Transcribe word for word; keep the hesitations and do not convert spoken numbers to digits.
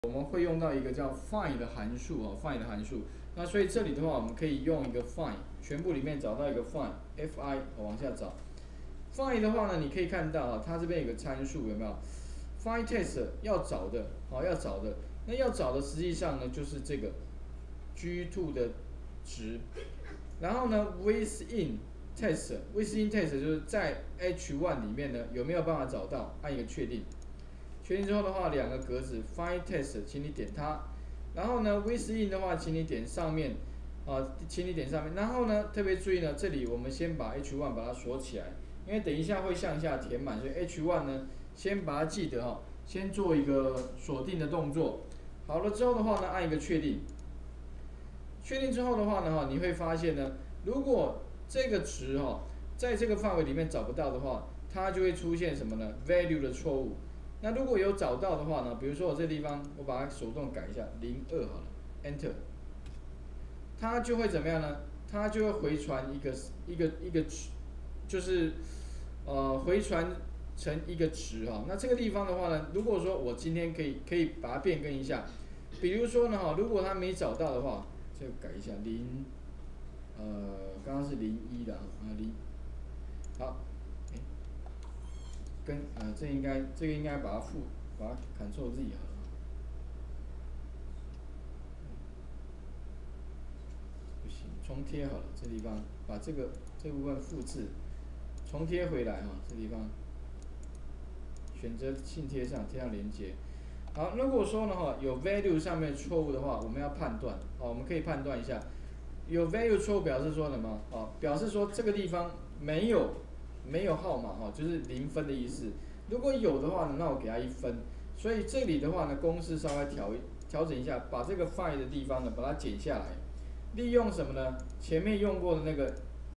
我们会用到一个叫 find 的函数哦 ，find 的函数。那所以这里的话，我们可以用一个 find， 全部里面找到一个 find，f i 往下找。find 的话呢，你可以看到啊，它这边有个参数有没有 ？find test 要找的，好要找的，那要找的实际上呢就是这个 G 二 的值，然后呢 within test，within test 就是在 H 一 里面呢有没有办法找到？按一个确定。确定之后的话，两个格子 find test， 请你点它。然后呢 within 的话，请你点上面，啊，请你点上面。然后呢，特别注意呢，这里我们先把 H 一 把它锁起来，因为等一下会向下填满，所以 H 一 呢，先把它记得哈，先做一个锁定的动作。好了之后的话呢，按一个确定。确定之后的话呢，哈，你会发现呢，如果这个值哈，在这个范围里面找不到的话，它就会出现什么呢 ？value 的错误。那如果有找到的话呢，比如说我这地方我把它手动改一下，零二好了 ，Enter， 它就会怎么样呢？它就会回传一个一个一个值，就是呃回传成一个值哈。那这个地方的话呢，如果说我今天可以可以把它变更一下，比如说呢哈，如果它没找到的话，这个改一下零，呃刚刚是零一的啊零，好。跟呃，这应该这个应该把它复把它 Ctrl Z 好了，不行，重贴好了，这地方把这个这部分复制，重贴回来哈，这地方选择信贴上贴上连接。好，如果说呢哈有 value 上面错误的话，我们要判断，好，我们可以判断一下，有 value 错误表示说什么？哦，表示说这个地方没有没有号码哈，就是零分的意思。如果有的话呢，那我给它一分。所以这里的话呢，公式稍微调调整一下，把这个 find 的地方呢，把它剪下来，利用什么呢？前面用过的那个